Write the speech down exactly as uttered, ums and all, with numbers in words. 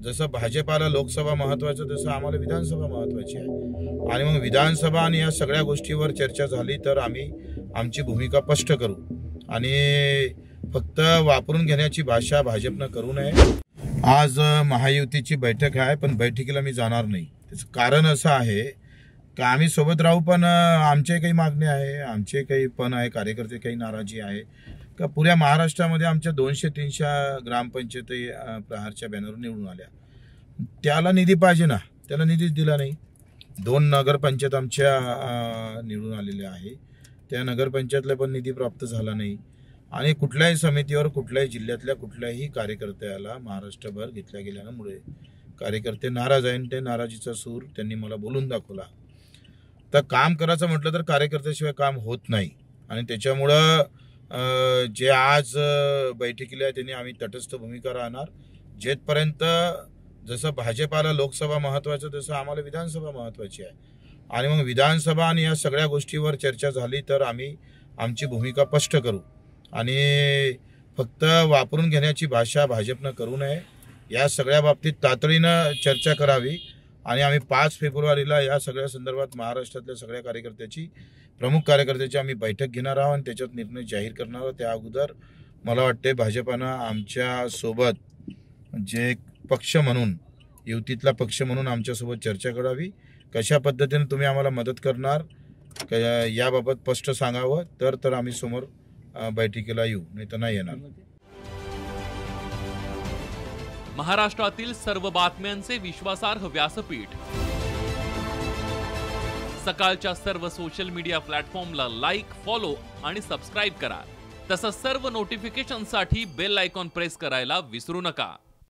जसं भाजपाला लोकसभा महत्त्वाचं तसं आम्हाला विधानसभा महत्त्वाची आहे आणि मग विधानसभा आणि या सगळ्या गोष्टीवर चर्चा झाली तर आम्ही आमची भूमिका स्पष्ट करू आणि फक्त वापरून घेण्याची भाषा भाजपनं करू नये। आज महायुतीची बैठक आहे पण बैठकीला मी जाणार नाही। त्याचं कारण असं आहे की आम्ही सोबत राहू पण आमचे काही मागणी आहे, आमचे काही पण आहे, कार्यकर्ते काही नाराजी आहे का पुऱ्या महाराष्ट्रामध्ये आमच्या दोनशे तीनशे ग्रामपंचायती प्रहारच्या बॅनरवर निवडून आल्या, त्याला निधी पाहिजे ना, त्याला निधीच दिला नाही। दोन नगरपंचायत आमच्या निवडून आलेल्या आहे, त्या नगरपंचायतला पण निधी प्राप्त झाला नाही आणि कुठल्याही समितीवर कुठल्याही जिल्ह्यातल्या कुठल्याही कार्यकर्त्याला महाराष्ट्रभर घेतल्या गेल्यामुळे कार्यकर्ते नाराज आहेत। ते नाराजीचा सूर त्यांनी मला बोलून दाखवला। तर काम करायचं म्हटलं तर कार्यकर्त्याशिवाय काम होत नाही आणि त्याच्यामुळं जे आज बैठकीला त्यांनी आम्ही तटस्थ भूमिका राहणार। जेथपर्यंत जसं भाजपाला लोकसभा महत्त्वाचं तसं आम्हाला विधानसभा महत्त्वाची आहे आणि मग विधानसभा आणि या सगळ्या गोष्टीवर चर्चा झाली तर आम्ही आमची भूमिका स्पष्ट करू आणि फक्त वापरून घेण्याची भाषा भाजपनं करू नये। या सगळ्या बाबतीत तातडीनं चर्चा करावी आणि आम्ही पाच फेब्रुवारीला या सगळ्या संदर्भात महाराष्ट्रातल्या सगळ्या कार्यकर्त्याची प्रमुख कार्यकर्त्याची आम्ही बैठक घेणार आहोत आणि त्याच्यात निर्णय जाहीर करणार आहोत। त्या अगोदर मला वाटते भाजपानं आमच्या सोबत जे पक्ष म्हणून युतीतला पक्ष म्हणून आमच्यासोबत चर्चा करावी, कशा पद्धतीने तुम्ही आम्हाला मदत करणार याबाबत स्पष्ट सांगावं तर तर आम्ही समोर बैठकीला येऊ, नाही तर नाही येणार। महाराष्ट्रातील सर्व बातम्यांचे विश्वासार्ह व्यासपीठ सकाळच्या सर्व सोशल मीडिया प्लॅटफॉर्मला लाईक, फॉलो आणि सबस्क्राईब करा। तसंच सर्व नोटिफिकेशनसाठी बेल आयकॉन प्रेस करायला विसरू नका।